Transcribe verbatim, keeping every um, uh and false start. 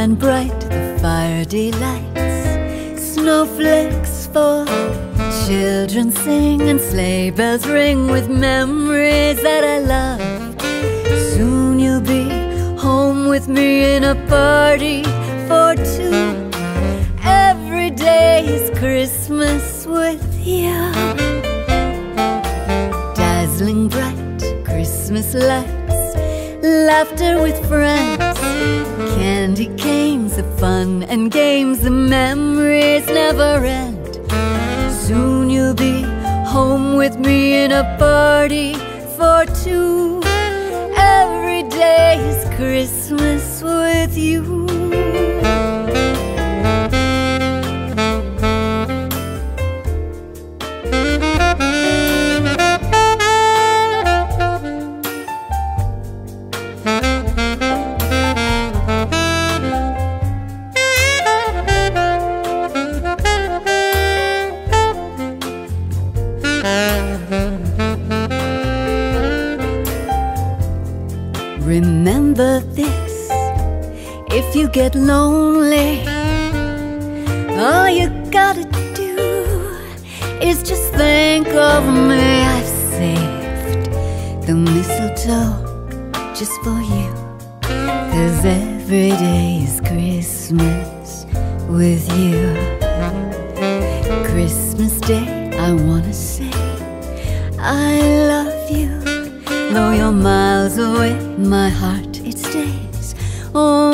and bright the fire delights. Snowflakes fall, children sing, and sleigh bells ring with memories that I love. Soon you'll be home with me in a party for two. Every day is Christmas with you. Dazzling bright Christmas lights, laughter with friends, candy canes, the fun and games, the memories never end. Soon you'll be home with me in a party for two. Every day is Christmas with you. Remember this, if you get lonely, all you gotta do is just think of me. I've saved the mistletoe just for you, 'cause every day is Christmas with you. Christmas Day, I wanna say I love you. Though you're miles away, my heart, it stays. Oh,